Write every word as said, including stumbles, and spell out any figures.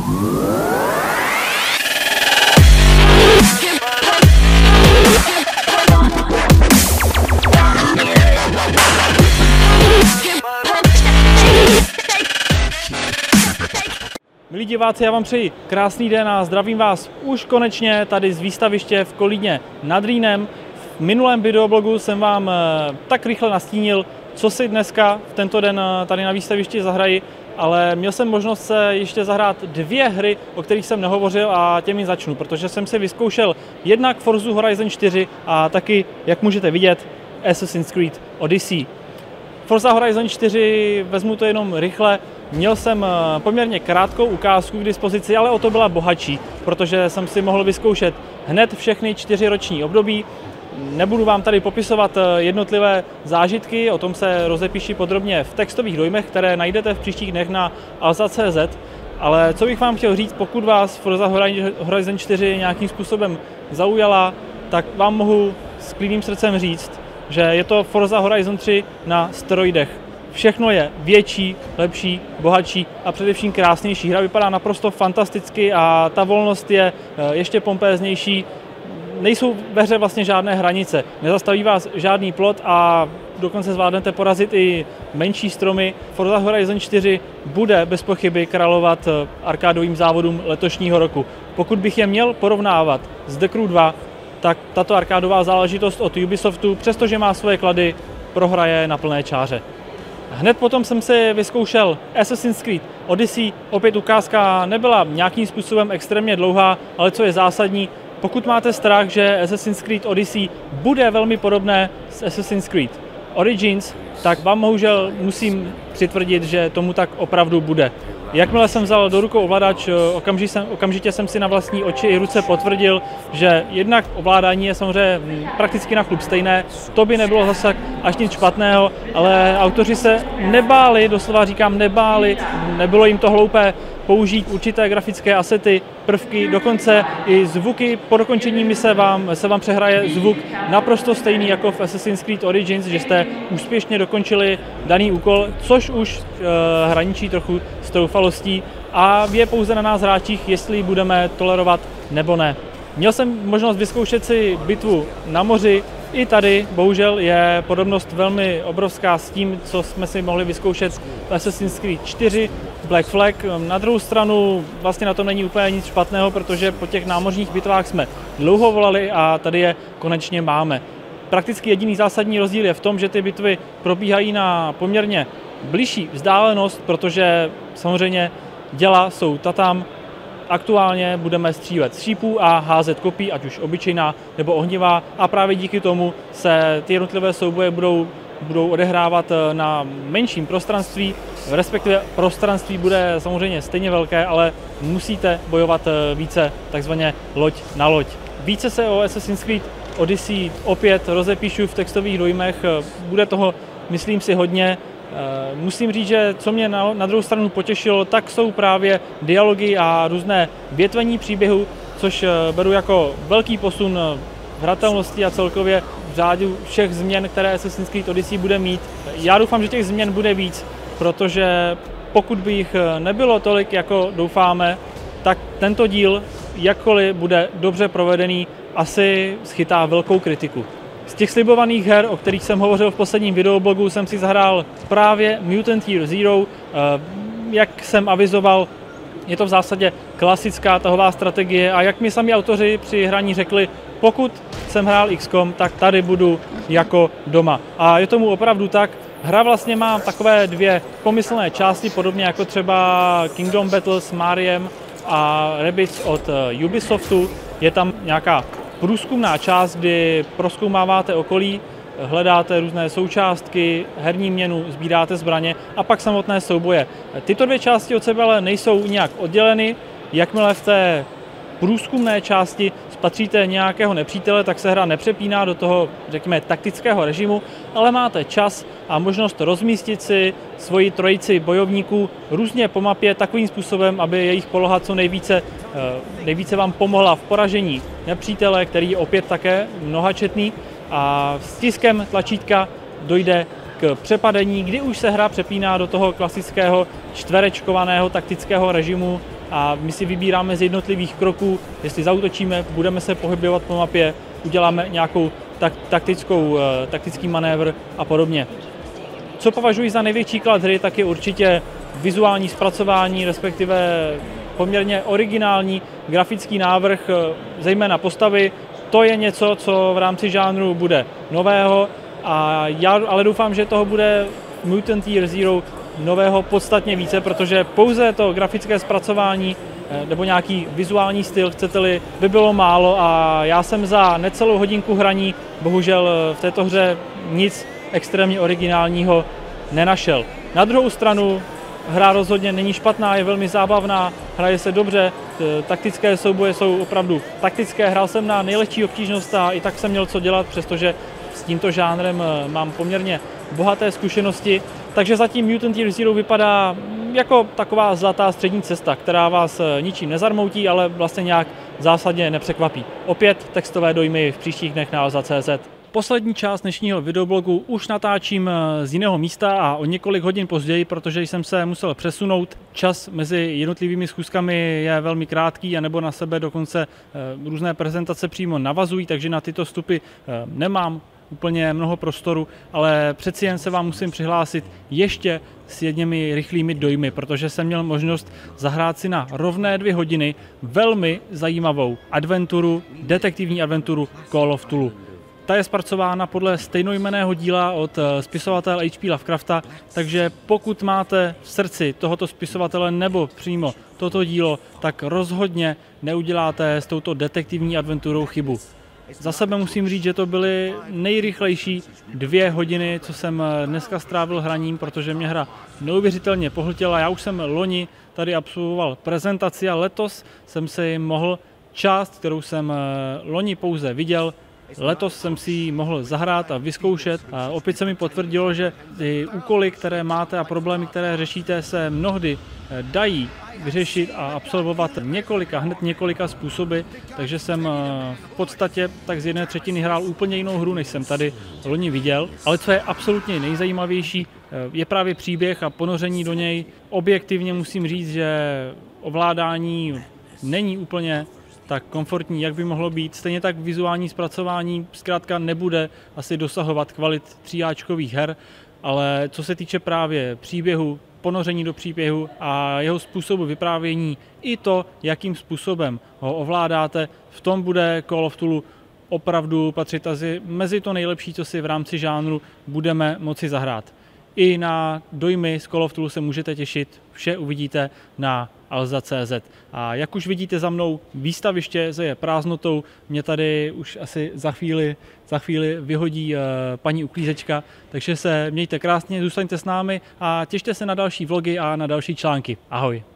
Milí diváci, já vám přeji krásný den a zdravím vás už konečně tady z výstaviště v Kolíně nad Rýnem. V minulém videoblogu jsem vám tak rychle nastínil, co si dneska v tento den tady na výstavišti zahraji, ale měl jsem možnost se ještě zahrát dvě hry, o kterých jsem nehovořil, a těmi začnu, protože jsem si vyzkoušel jednak Forza Horizon čtyři a taky, jak můžete vidět, Assassin's Creed Odyssey. Forza Horizon čtyři, vezmu to jenom rychle, měl jsem poměrně krátkou ukázku k dispozici, ale o to byla bohatší, protože jsem si mohl vyzkoušet hned všechny čtyři roční období. Nebudu vám tady popisovat jednotlivé zážitky, o tom se rozepíši podrobně v textových dojmech, které najdete v příštích dnech na alza tečka cé zet. Ale co bych vám chtěl říct, pokud vás Forza Horizon čtyři nějakým způsobem zaujala, tak vám mohu s klidným srdcem říct, že je to Forza Horizon tři na steroidech. Všechno je větší, lepší, bohatší a především krásnější. Hra vypadá naprosto fantasticky a ta volnost je ještě pompéznější. Nejsou ve hře vlastně žádné hranice, nezastaví vás žádný plot a dokonce zvládnete porazit i menší stromy. Forza Horizon čtyři bude bez pochyby královat arkádovým závodům letošního roku. Pokud bych je měl porovnávat s The Crew dva, tak tato arkádová záležitost od Ubisoftu, přestože má svoje klady, prohraje na plné čáře. Hned potom jsem si vyzkoušel Assassin's Creed Odyssey. Opět ukázka nebyla nějakým způsobem extrémně dlouhá, ale co je zásadní, pokud máte strach, že Assassin's Creed Odyssey bude velmi podobné s Assassin's Creed Origins, tak vám bohužel musím přitvrdit, že tomu tak opravdu bude. Jakmile jsem vzal do rukou ovladač, okamžitě jsem, okamžitě jsem si na vlastní oči i ruce potvrdil, že jednak ovládání je samozřejmě prakticky na chlup stejné, to by nebylo zase až nic špatného, ale autoři se nebáli, doslova říkám nebáli, nebylo jim to hloupé použít určité grafické asety, prvky, dokonce i zvuky. Po dokončení mise vám, se vám přehraje zvuk naprosto stejný jako v Assassin's Creed Origins, že jste úspěšně dokončili daný úkol, což už e, hraničí trochu s troufalostí a je pouze na nás hráčích, jestli budeme tolerovat nebo ne. Měl jsem možnost vyzkoušet si bitvu na moři. I tady bohužel je podobnost velmi obrovská s tím, co jsme si mohli vyzkoušet v Assassin's Creed čtyři, Black Flag. Na druhou stranu vlastně na tom není úplně nic špatného, protože po těch námořních bitvách jsme dlouho volali a tady je konečně máme. Prakticky jediný zásadní rozdíl je v tom, že ty bitvy probíhají na poměrně bližší vzdálenost, protože samozřejmě děla jsou tatam. Aktuálně budeme střílet z šípů a házet kopí, ať už obyčejná nebo ohnivá, a právě díky tomu se ty jednotlivé souboje budou, budou odehrávat na menším prostranství, respektive prostranství bude samozřejmě stejně velké, ale musíte bojovat více takzvaně loď na loď. Více se o Assassin's Creed Odyssey opět rozepíšu v textových dojmech, bude toho, myslím si, hodně. Musím říct, že co mě na, na druhou stranu potěšilo, tak jsou právě dialogy a různé větvení příběhu, což beru jako velký posun v hratelnosti a celkově v řádu všech změn, které Assassin's Creed Odyssey bude mít. Já doufám, že těch změn bude víc, protože pokud by jich nebylo tolik, jako doufáme, tak tento díl, jakkoliv bude dobře provedený, asi schytá velkou kritiku. Z těch slibovaných her, o kterých jsem hovořil v posledním videoblogu, jsem si zahrál právě Mutant Year Zero. Jak jsem avizoval, je to v zásadě klasická tahová strategie a jak mi sami autoři při hraní řekli, pokud jsem hrál iks kom, tak tady budu jako doma. A je tomu opravdu tak. Hra vlastně má takové dvě pomyslné části, podobně jako třeba Kingdom Battles s Mariem a Rabbids od Ubisoftu. Je tam nějaká průzkumná část, kdy prozkoumáváte okolí, hledáte různé součástky, herní měnu, sbíráte zbraně a pak samotné souboje. Tyto dvě části od sebe ale nejsou nějak odděleny. Jakmile v té průzkumné části spatříte nějakého nepřítele, tak se hra nepřepíná do toho, řekněme, taktického režimu, ale máte čas a možnost rozmístit si svoji trojici bojovníků různě po mapě takovým způsobem, aby jejich poloha co nejvíce, nejvíce vám pomohla v poražení nepřítele, který je opět také mnohačetný, a stiskem tlačítka dojde k přepadení, kdy už se hra přepíná do toho klasického čtverečkovaného taktického režimu a my si vybíráme z jednotlivých kroků, jestli zaútočíme, budeme se pohybovat po mapě, uděláme nějakou tak, taktickou, taktický manévr a podobně. Co považuji za největší klad hry, tak je určitě vizuální zpracování, respektive poměrně originální grafický návrh, zejména postavy. To je něco, co v rámci žánru bude nového a já ale doufám, že toho bude Mutant Year Zero nového podstatně více, protože pouze to grafické zpracování nebo nějaký vizuální styl, chcete-li, by bylo málo a já jsem za necelou hodinku hraní bohužel v této hře nic extrémně originálního nenašel. Na druhou stranu hra rozhodně není špatná, je velmi zábavná, hraje se dobře, taktické souboje jsou opravdu taktické. Hrál jsem na nejlehčí obtížnost a i tak jsem měl co dělat, přestože s tímto žánrem mám poměrně bohaté zkušenosti. Takže zatím Mutant Year Zero vypadá jako taková zlatá střední cesta, která vás ničím nezarmoutí, ale vlastně nějak zásadně nepřekvapí. Opět textové dojmy v příštích dnech na Alza tečka cé zet. Poslední část dnešního videoblogu už natáčím z jiného místa a o několik hodin později, protože jsem se musel přesunout. Čas mezi jednotlivými schůzkami je velmi krátký, anebo na sebe dokonce různé prezentace přímo navazují, takže na tyto vstupy nemám úplně mnoho prostoru, ale přeci jen se vám musím přihlásit ještě s jedněmi rychlými dojmy, protože jsem měl možnost zahrát si na rovné dvě hodiny velmi zajímavou adventuru, detektivní adventuru Call of Cthulhu. Ta je zpracována podle stejnojmenného díla od spisovatele H P Lovecrafta, takže pokud máte v srdci tohoto spisovatele nebo přímo toto dílo, tak rozhodně neuděláte s touto detektivní adventurou chybu. Za sebe musím říct, že to byly nejrychlejší dvě hodiny, co jsem dneska strávil hraním, protože mě hra neuvěřitelně pohltila. Já už jsem loni tady absolvoval prezentaci a letos jsem si mohl část, kterou jsem loni pouze viděl, letos jsem si ji mohl zahrát a vyzkoušet a opět se mi potvrdilo, že ty úkoly, které máte a problémy, které řešíte, se mnohdy dají vyřešit a absolvovat několika, hned několika způsoby, takže jsem v podstatě tak z jedné třetiny hrál úplně jinou hru, než jsem tady loni viděl. Ale co je absolutně nejzajímavější, je právě příběh a ponoření do něj. Objektivně musím říct, že ovládání není úplně tak komfortní, jak by mohlo být. Stejně tak vizuální zpracování zkrátka nebude asi dosahovat kvalit tříáčkových her, ale co se týče právě příběhu, ponoření do příběhu a jeho způsobu vyprávění, i to, jakým způsobem ho ovládáte, v tom bude Call of Cthulhu opravdu patřit asi mezi to nejlepší, co si v rámci žánru budeme moci zahrát. I na dojmy z Call of Cthulhu se můžete těšit, vše uvidíte na Alza tečka cé zet. A jak už vidíte za mnou, výstaviště je prázdnotou, mě tady už asi za chvíli, za chvíli vyhodí uh, paní uklízečka, takže se mějte krásně, zůstaňte s námi a těšte se na další vlogy a na další články. Ahoj!